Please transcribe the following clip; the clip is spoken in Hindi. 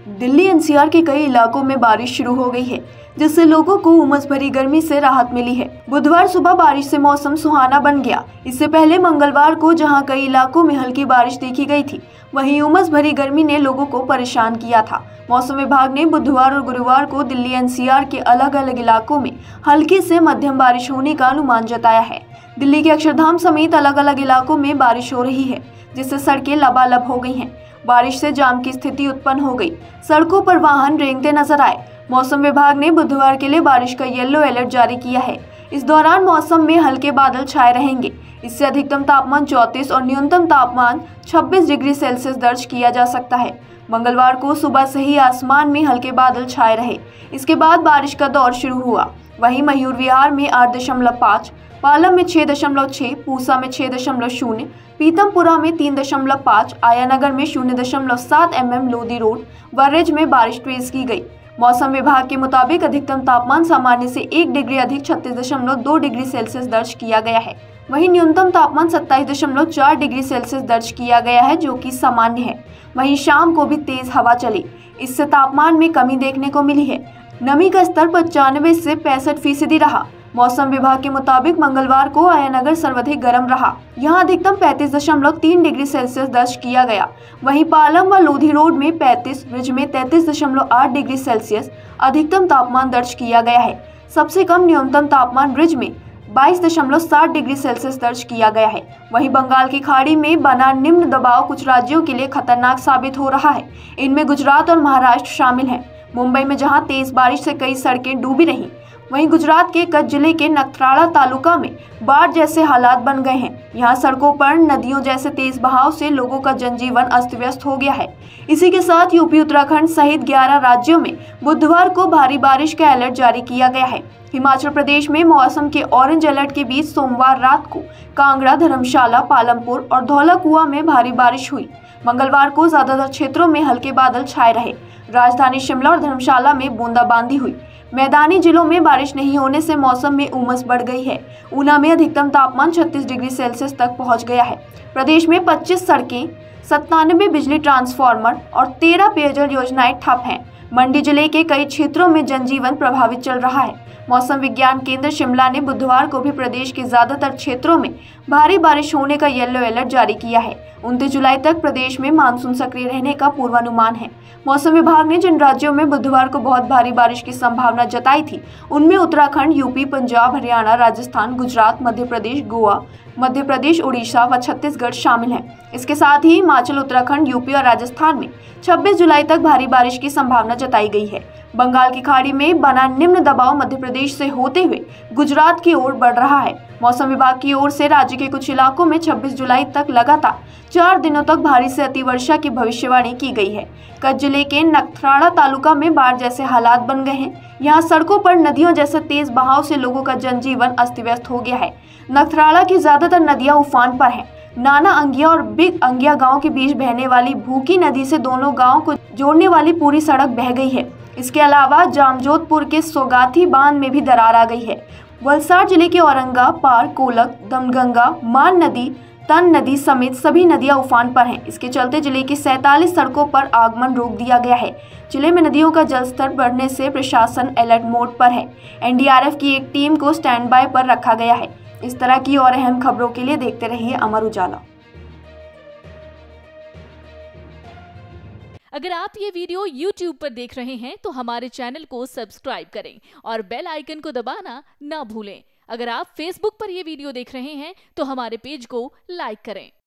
दिल्ली एनसीआर के कई इलाकों में बारिश शुरू हो गई है, जिससे लोगों को उमस भरी गर्मी से राहत मिली है। बुधवार सुबह बारिश से मौसम सुहाना बन गया। इससे पहले मंगलवार को जहां कई इलाकों में हल्की बारिश देखी गई थी, वहीं उमस भरी गर्मी ने लोगों को परेशान किया था। मौसम विभाग ने बुधवार और गुरुवार को दिल्ली एनसीआर के अलग अलग इलाकों में हल्की से मध्यम बारिश होने का अनुमान जताया है। दिल्ली के अक्षरधाम समेत अलग अलग इलाकों में बारिश हो रही है, जिससे सड़कें लबालब हो गई हैं। बारिश से जाम की स्थिति उत्पन्न हो गई। सड़कों पर वाहन रेंगते नजर आए। मौसम विभाग ने बुधवार के लिए बारिश का येलो अलर्ट जारी किया है। इस दौरान मौसम में हल्के बादल छाए रहेंगे। इससे अधिकतम तापमान 34 और न्यूनतम तापमान 26 डिग्री सेल्सियस दर्ज किया जा सकता है। मंगलवार को सुबह से ही आसमान में हल्के बादल छाए रहे। इसके बाद बारिश का दौर शुरू हुआ। वहीं मयूर विहार में 8.5, पालम में 6.6, पूसा में 6.0, पीतमपुरा में 3.5, आयानगर में 0.7 mm लोधी रोड वर्रेज में बारिश तेज की गई। मौसम विभाग के मुताबिक अधिकतम तापमान सामान्य से 1 डिग्री अधिक 36.2 डिग्री सेल्सियस दर्ज किया गया है। वहीं न्यूनतम तापमान 27.4 डिग्री सेल्सियस दर्ज किया गया है, जो कि सामान्य है। वहीं शाम को भी तेज हवा चली। इससे तापमान में कमी देखने को मिली है। नमी का स्तर 95 से 65% रहा। मौसम विभाग के मुताबिक मंगलवार को आयानगर सर्वाधिक गर्म रहा। यहां अधिकतम 35.3 डिग्री सेल्सियस दर्ज किया गया। वहीं पालम व लोधी रोड में 35, रिज में 33.8 डिग्री सेल्सियस अधिकतम तापमान दर्ज किया गया है। सबसे कम न्यूनतम तापमान रिज में 22.7 डिग्री सेल्सियस दर्ज किया गया है। वहीं बंगाल की खाड़ी में बना निम्न दबाव कुछ राज्यों के लिए खतरनाक साबित हो रहा है। इनमें गुजरात और महाराष्ट्र शामिल हैं। मुंबई में जहां तेज बारिश से कई सड़कें डूबी रहीं, वहीं गुजरात के कच्छ जिले के नखत्राला तालुका में बाढ़ जैसे हालात बन गए हैं। यहाँ सड़कों पर नदियों जैसे तेज बहाव से लोगों का जनजीवन अस्त व्यस्त हो गया है। इसी के साथ यूपी उत्तराखंड सहित 11 राज्यों में बुधवार को भारी बारिश का अलर्ट जारी किया गया है। हिमाचल प्रदेश में मौसम के ऑरेंज अलर्ट के बीच सोमवार रात को कांगड़ा, धर्मशाला, पालमपुर और धौलाकुआं में भारी बारिश हुई। मंगलवार को ज्यादातर क्षेत्रों में हल्के बादल छाए रहे। राजधानी शिमला और धर्मशाला में बूंदाबांदी हुई। मैदानी जिलों में बारिश नहीं होने से मौसम में उमस बढ़ गई है। ऊना में अधिकतम तापमान 36 डिग्री सेल्सियस तक पहुंच गया है। प्रदेश में 25 सड़कें, 97 बिजली ट्रांसफार्मर और 13 पेयजल योजनाएं ठप हैं। मंडी जिले के कई क्षेत्रों में जनजीवन प्रभावित चल रहा है। मौसम विज्ञान केंद्र शिमला ने बुधवार को भी प्रदेश के ज्यादातर क्षेत्रों में भारी बारिश होने का येलो अलर्ट जारी किया है। 29 जुलाई तक प्रदेश में मानसून सक्रिय रहने का पूर्वानुमान है। मौसम विभाग ने जिन राज्यों में बुधवार को बहुत भारी बारिश की संभावना जताई थी, उनमें उत्तराखंड, यूपी, पंजाब, हरियाणा, राजस्थान, गुजरात, मध्य प्रदेश, गोवा, मध्य प्रदेश, उड़ीसा व छत्तीसगढ़ शामिल हैं। इसके साथ ही हिमाचल, उत्तराखंड, यूपी और राजस्थान में 26 जुलाई तक भारी बारिश की संभावना जताई गई है। बंगाल की खाड़ी में बना निम्न दबाव मध्य प्रदेश से होते हुए गुजरात की ओर बढ़ रहा है। मौसम विभाग की ओर से राज्य के कुछ इलाकों में 26 जुलाई तक लगातार 4 दिनों तक भारी से अति वर्षा की भविष्यवाणी की गई है। कच्छ जिले के नखत्राला तालुका में बाढ़ जैसे हालात बन गए हैं। यहाँ सड़कों पर नदियों जैसे तेज बहाव से लोगों का जनजीवन अस्त व्यस्त हो गया है। नखत्राला की ज्यादातर नदियां उफान पर हैं। नाना अंगिया और बिग अंगिया गांव के बीच बहने वाली भूकी नदी से दोनों गांव को जोड़ने वाली पूरी सड़क बह गई है। इसके अलावा जामजोधपुर के सोगाथी बांध में भी दरार आ गई है। वलसाड़ जिले के औरंगा, पार, कोलक, दमगंगा, मान नदी, तन नदी समेत सभी नदियां उफान पर हैं। इसके चलते जिले की 47 सड़कों पर आगमन रोक दिया गया है। जिले में नदियों का जलस्तर बढ़ने से प्रशासन अलर्ट मोड पर है। एनडीआरएफ की एक टीम को स्टैंड बाय पर रखा गया है। इस तरह की और अहम खबरों के लिए देखते रहिए अमर उजाला। अगर आप ये वीडियो YouTube पर देख रहे हैं तो हमारे चैनल को सब्सक्राइब करें और बेल आइकन को दबाना ना भूलें। अगर आप Facebook पर ये वीडियो देख रहे हैं तो हमारे पेज को लाइक करें।